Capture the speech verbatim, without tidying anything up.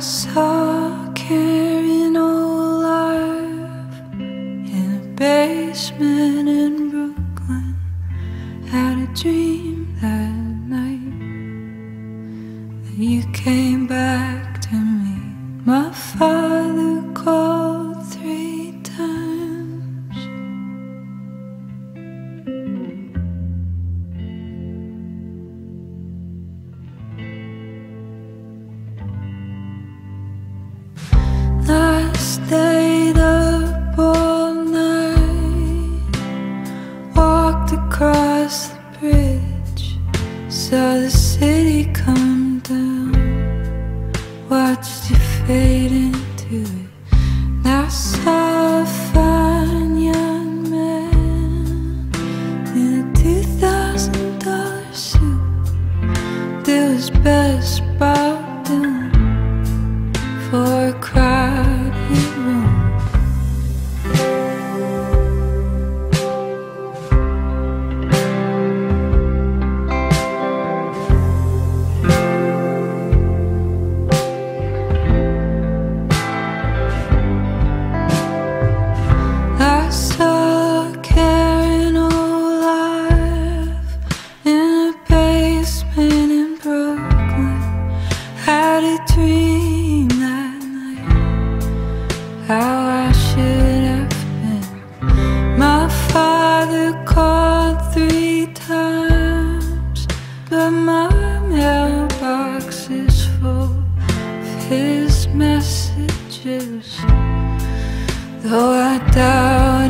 saw Karen alive in a basement in Brooklyn. Had a dream that night that you came back to me. My father called three times. I stayed up all night, walked across the bridge, saw the city come down, watched you fade into it. And I saw a fine young man in a two thousand dollar suit. There was Best Bob Dylan for a crowded room. I saw Karen alive in a basement in Brooklyn. Had a dream that night, how I should have been. My father called three times, but my mailbox is full of his messages. Though I doubt